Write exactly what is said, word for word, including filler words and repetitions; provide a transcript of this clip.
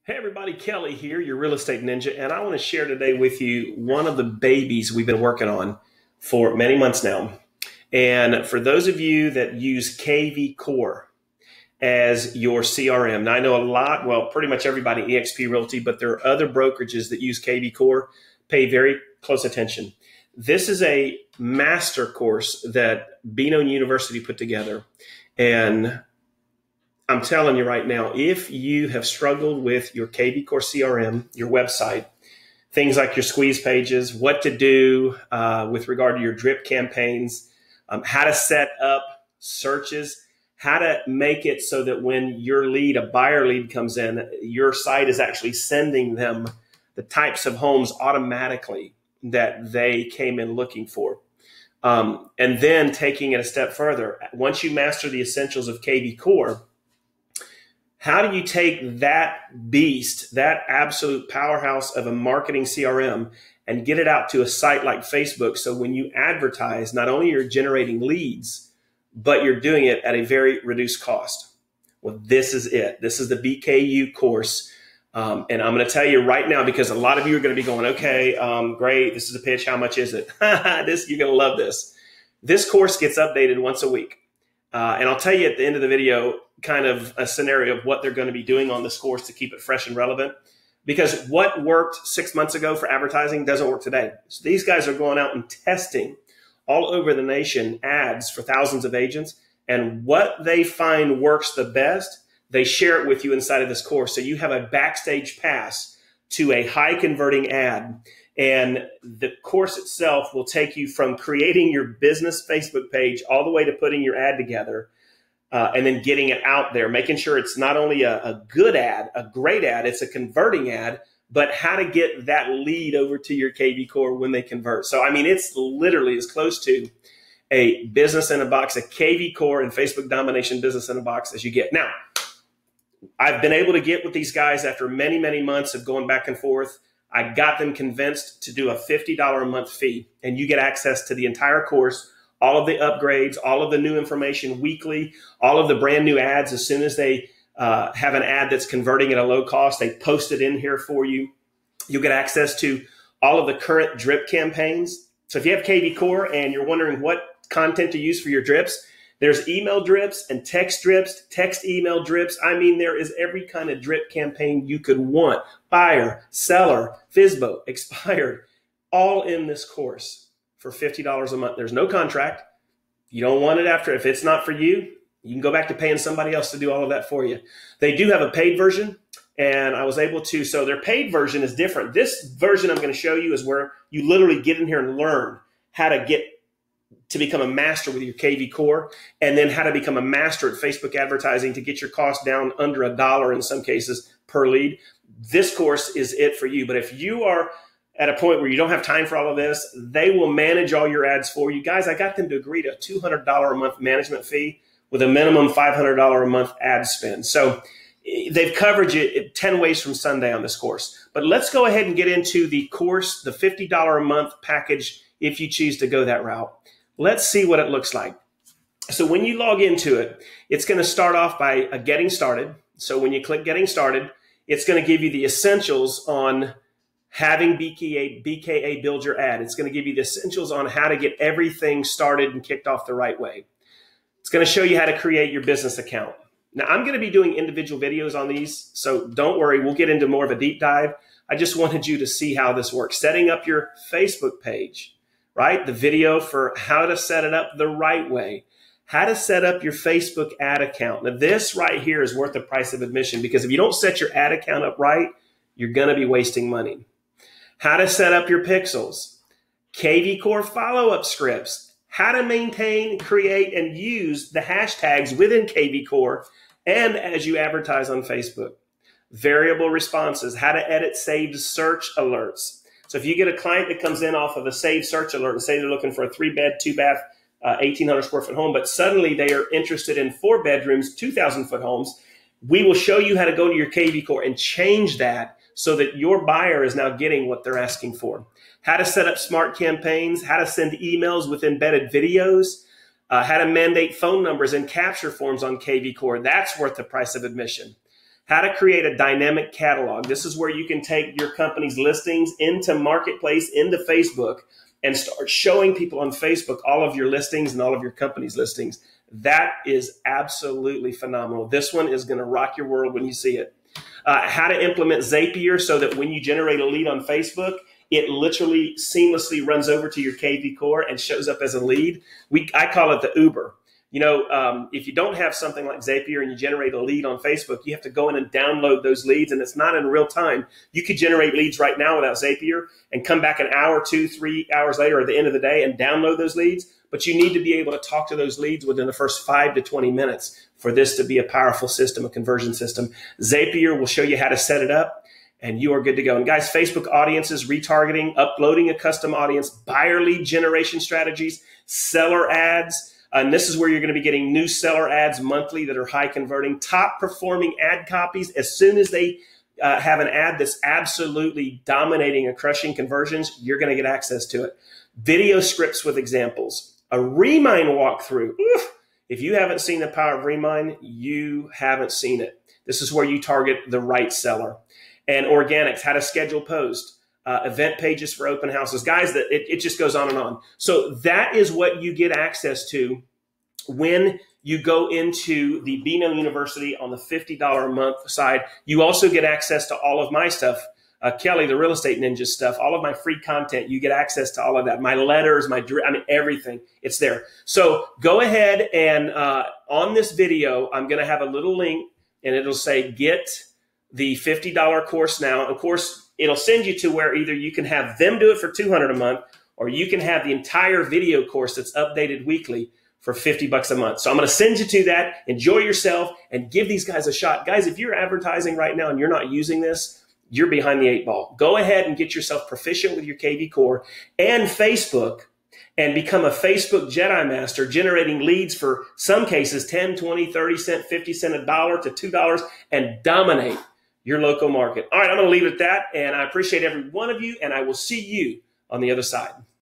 Hey everybody, Kelly here, your real estate ninja, and I want to share today with you one of the babies we've been working on for many months now. And for those of you that use kvCORE as your C R M, now I know a lot, well, pretty much everybody in eXp Realty, but there are other brokerages that use kvCORE. Pay very close attention. This is a master course that Beano University put together, and I'm telling you right now, if you have struggled with your kvCORE C R M, your website, things like your squeeze pages, what to do uh, with regard to your drip campaigns, um, how to set up searches, how to make it so that when your lead, a buyer lead comes in, your site is actually sending them the types of homes automatically that they came in looking for. Um, and then taking it a step further, once you master the essentials of kvCORE, how do you take that beast, that absolute powerhouse of a marketing C R M, and get it out to a site like Facebook so when you advertise, not only you're generating leads, but you're doing it at a very reduced cost? Well, this is it. This is the B K U course. Um, and I'm going to tell you right now, because a lot of you are going to be going, okay, um, great, this is a pitch. How much is it? this, you're going to love this. This course gets updated once a week. Uh, and I'll tell you at the end of the video kind of a scenario of what they're going to be doing on this course to keep it fresh and relevant. Because what worked six months ago for advertising doesn't work today. So these guys are going out and testing all over the nation ads for thousands of agents. And what they find works the best, they share it with you inside of this course. So you have a backstage pass to a high converting ad. And the course itself will take you from creating your business Facebook page all the way to putting your ad together uh, and then getting it out there, making sure it's not only a, a good ad, a great ad, it's a converting ad, but how to get that lead over to your kvCORE when they convert. So, I mean, it's literally as close to a business in a box, a kvCORE and Facebook domination business in a box as you get. Now, I've been able to get with these guys after many, many months of going back and forth. I got them convinced to do a fifty dollars a month fee, and you get access to the entire course, all of the upgrades, all of the new information weekly, all of the brand new ads. As soon as they uh, have an ad that's converting at a low cost, they post it in here for you. You'll get access to all of the current drip campaigns. So if you have kvCORE and you're wondering what content to use for your drips, there's email drips and text drips, text email drips. I mean, there is every kind of drip campaign you could want. Buyer, seller, F S B O, expired, all in this course for fifty dollars a month. There's no contract. You don't want it after. If it's not for you, you can go back to paying somebody else to do all of that for you. They do have a paid version, and I was able to, so their paid version is different. This version I'm going to show you is where you literally get in here and learn how to get to become a master with your kvCORE, and then how to become a master at Facebook advertising to get your cost down under a dollar in some cases per lead. This course is it for you. But if you are at a point where you don't have time for all of this, they will manage all your ads for you. Guys, I got them to agree to a two hundred dollars a month management fee with a minimum five hundred dollars a month ad spend. So they've covered you ten ways from Sunday on this course. But let's go ahead and get into the course, the fifty dollars a month package, if you choose to go that route. Let's see what it looks like. So when you log into it, it's going to start off by a getting started. So when you click getting started, it's going to give you the essentials on having B K A, B K A build your ad. It's going to give you the essentials on how to get everything started and kicked off the right way. It's going to show you how to create your business account. Now, I'm going to be doing individual videos on these, so don't worry. We'll get into more of a deep dive. I just wanted you to see how this works. Setting up your Facebook page. Right? The video for how to set it up the right way, how to set up your Facebook ad account. Now, this right here is worth the price of admission, because if you don't set your ad account up right, you're going to be wasting money. How to set up your pixels, kvCORE follow-up scripts, how to maintain, create, and use the hashtags within kvCORE and as you advertise on Facebook. Variable responses, how to edit saved search alerts. So if you get a client that comes in off of a saved search alert and say they're looking for a three bed, two bath, uh, eighteen hundred square foot home, but suddenly they are interested in four bedrooms, two thousand foot homes, we will show you how to go to your kvCORE and change that so that your buyer is now getting what they're asking for. How to set up smart campaigns, how to send emails with embedded videos, uh, how to mandate phone numbers and capture forms on kvCORE. That's worth the price of admission. how to create a dynamic catalog. This is where you can take your company's listings into Marketplace, into Facebook, and start showing people on Facebook all of your listings and all of your company's listings. That is absolutely phenomenal. This one is going to rock your world when you see it. Uh, how to implement Zapier so that when you generate a lead on Facebook, it literally seamlessly runs over to your kvCore and shows up as a lead. We, I call it the Uber. You know, um, if you don't have something like Zapier and you generate a lead on Facebook, you have to go in and download those leads, and it's not in real time. You could generate leads right now without Zapier and come back an hour, two, three hours later or at the end of the day and download those leads. But you need to be able to talk to those leads within the first five to twenty minutes for this to be a powerful system, a conversion system. Zapier will show you how to set it up, and you are good to go. And guys, Facebook audiences, retargeting, uploading a custom audience, buyer lead generation strategies, seller ads. And this is where you're going to be getting new seller ads monthly that are high converting, top performing ad copies. As soon as they uh, have an ad that's absolutely dominating and crushing conversions, you're going to get access to it. Video scripts with examples, a Remind walkthrough. Oof. If you haven't seen the power of Remind, you haven't seen it. This is where you target the right seller. And organics, how to schedule posts. Uh, event pages for open houses. Guys, that it, it just goes on and on. So that is what you get access to when you go into the B N O University on the fifty dollars a month side. You also get access to all of my stuff. Uh, Kelly, the Real Estate Ninja stuff, all of my free content, you get access to all of that. My letters, my, I mean, everything, it's there. So go ahead and uh, on this video, I'm going to have a little link and it'll say, get the fifty dollars course now. Of course, it'll send you to where either you can have them do it for two hundred dollars a month, or you can have the entire video course that's updated weekly for fifty bucks a month. So I'm going to send you to that. Enjoy yourself and give these guys a shot. Guys, if you're advertising right now and you're not using this, you're behind the eight ball. Go ahead and get yourself proficient with your kvCore and Facebook and become a Facebook Jedi Master, generating leads for some cases ten, twenty, thirty cent, fifty cent, a dollar to two dollars, and dominate your local market. All right, I'm going to leave it at that, and I appreciate every one of you, and I will see you on the other side.